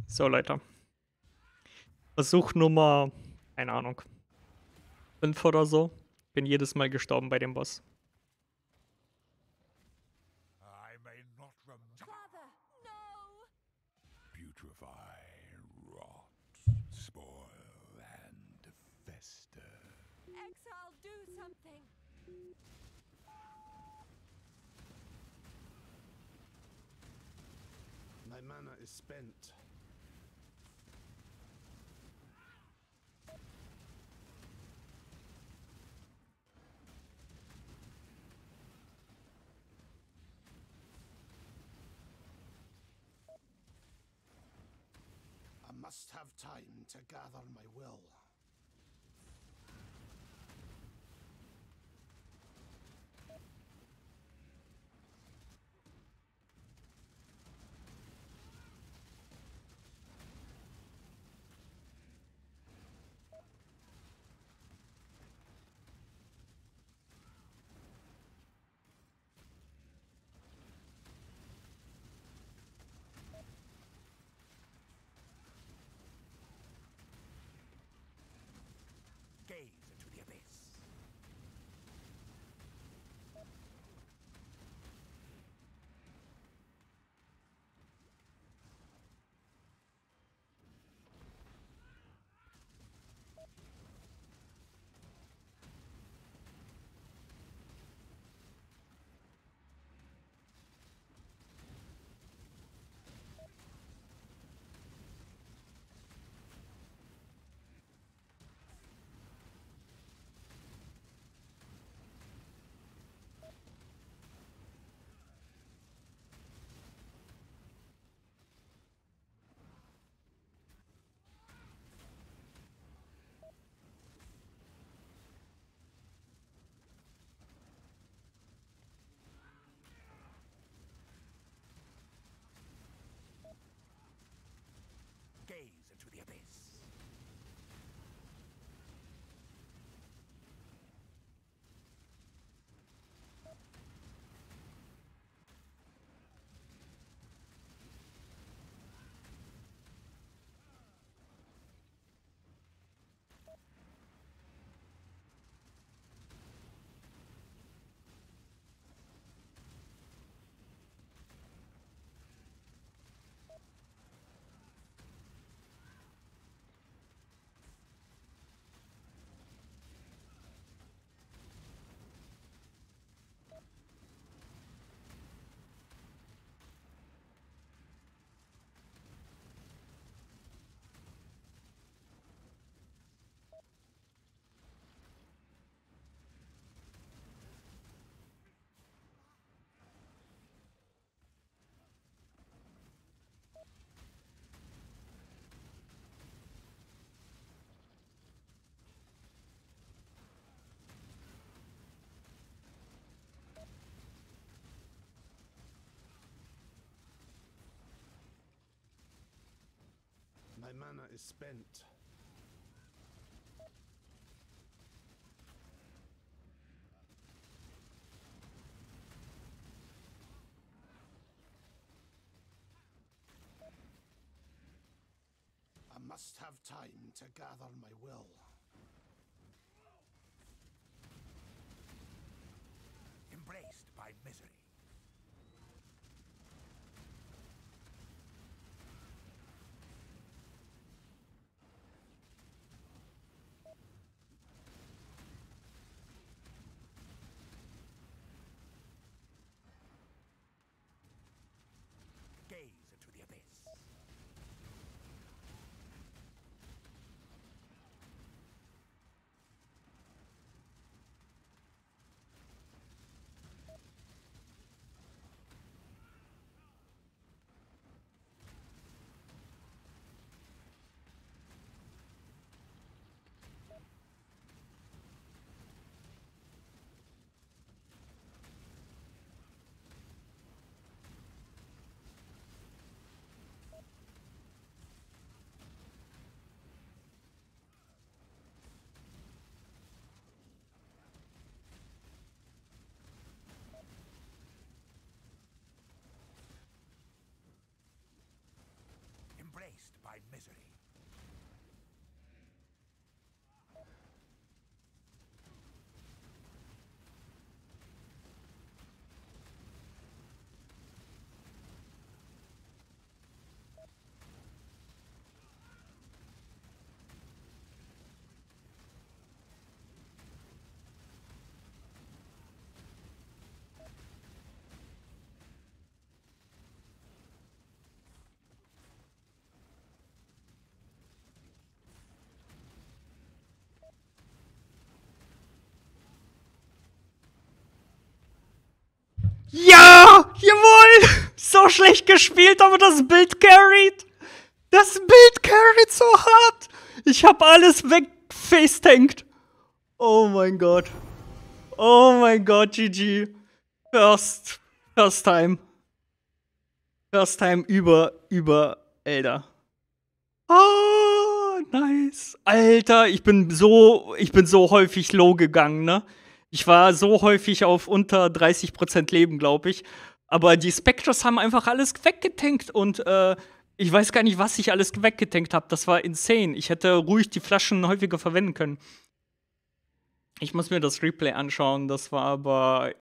So, Leute. Versuch Nummer, keine Ahnung, 5 oder so. Bin jedes Mal gestorben bei dem Boss. I may not remember. Father, no! Putrefy, rot, spoil, and fester. Exile, do something! My mana is spent. I must have time to gather my will. Gaze into the abyss. Gaze into the abyss. My mana is spent. I must have time to gather my will. Embraced by misery. Gaze into the abyss. embraced by misery. Ja! Jawohl! So schlecht gespielt, aber das Bild carried. Das Bild carried so hart. Ich hab alles wegfacetankt. Oh mein Gott. Oh mein Gott, GG. First time. First time über Elder. Ah, nice. Alter, ich bin so häufig low gegangen, ne? Ich war so häufig auf unter 30% Leben, glaube ich. Aber die Spectres haben einfach alles weggetankt und ich weiß gar nicht, was ich alles weggetankt habe. Das war insane. Ich hätte ruhig die Flaschen häufiger verwenden können. Ich muss mir das Replay anschauen. Das war aber